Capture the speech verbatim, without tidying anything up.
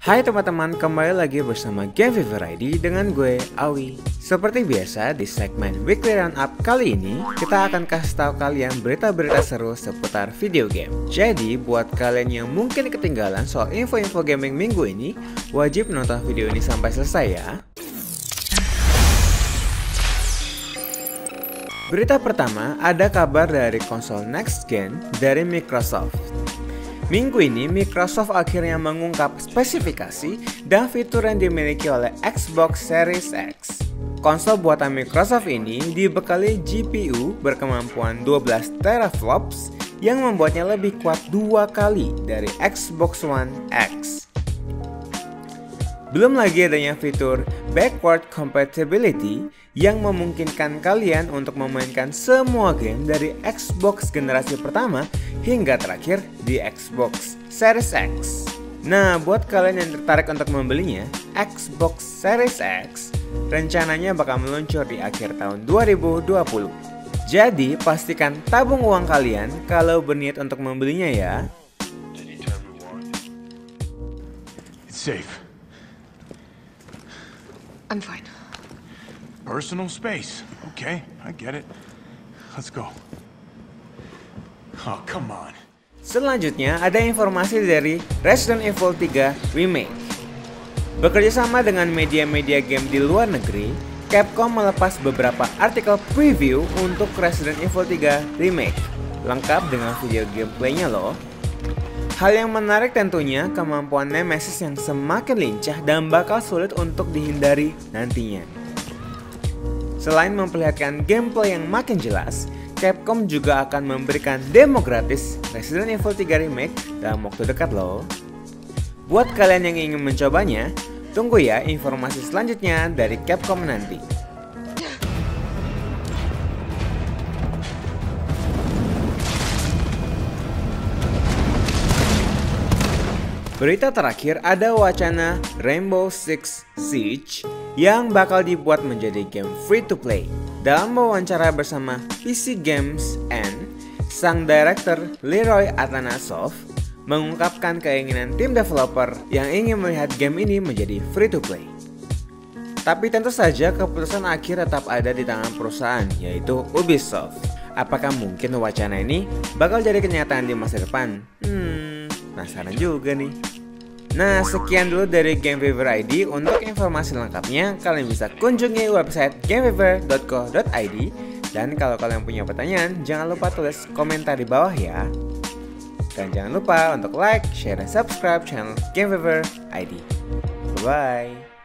Hai teman-teman, kembali lagi bersama Game Fever I D dengan gue, Awi. Seperti biasa, di segmen Weekly Roundup kali ini, kita akan kasih tahu kalian berita-berita seru seputar video game. Jadi, buat kalian yang mungkin ketinggalan soal info-info gaming minggu ini, wajib nonton video ini sampai selesai ya. Berita pertama, ada kabar dari konsol next gen dari Microsoft. Minggu ini, Microsoft akhirnya mengungkap spesifikasi dan fitur yang dimiliki oleh Xbox Series X. Konsol buatan Microsoft ini dibekali G P U berkemampuan dua belas teraflops yang membuatnya lebih kuat dua kali dari Xbox One X. Belum lagi adanya fitur backward compatibility yang memungkinkan kalian untuk memainkan semua game dari Xbox generasi pertama hingga terakhir di Xbox Series X. Nah, buat kalian yang tertarik untuk membelinya, Xbox Series X rencananya bakal meluncur di akhir tahun dua ribu dua puluh. Jadi, pastikan tabung uang kalian kalau berniat untuk membelinya ya. It's safe. I'm fine. Personal space. Okay, I get it. Let's go. Oh, come on. Selanjutnya ada informasi dari Resident Evil tiga Remake. Bekerjasama dengan media-media game di luar negeri, Capcom melepas beberapa artikel preview untuk Resident Evil tiga Remake, lengkap dengan video gameplaynya loh. Hal yang menarik tentunya kemampuan Nemesis yang semakin lincah dan bakal sulit untuk dihindari nantinya. Selain memperlihatkan gameplay yang makin jelas, Capcom juga akan memberikan demo gratis Resident Evil tiga Remake dalam waktu dekat loh. Buat kalian yang ingin mencobanya, tunggu ya informasi selanjutnya dari Capcom nanti. Berita terakhir, ada wacana Rainbow Six Siege yang bakal dibuat menjadi game free to play. Dalam wawancara bersama P C Games N, sang director Leroy Atanasov mengungkapkan keinginan tim developer yang ingin melihat game ini menjadi free to play. Tapi tentu saja keputusan akhir tetap ada di tangan perusahaan, yaitu Ubisoft. Apakah mungkin wacana ini bakal jadi kenyataan di masa depan? Hmm, penasaran juga nih. Nah, sekian dulu dari Game Fever I D. Untuk informasi lengkapnya, kalian bisa kunjungi website gamefever dot co dot i d. Dan kalau kalian punya pertanyaan, jangan lupa tulis komentar di bawah ya. Dan jangan lupa untuk like, share, dan subscribe channel Game Fever I D. Bye-bye.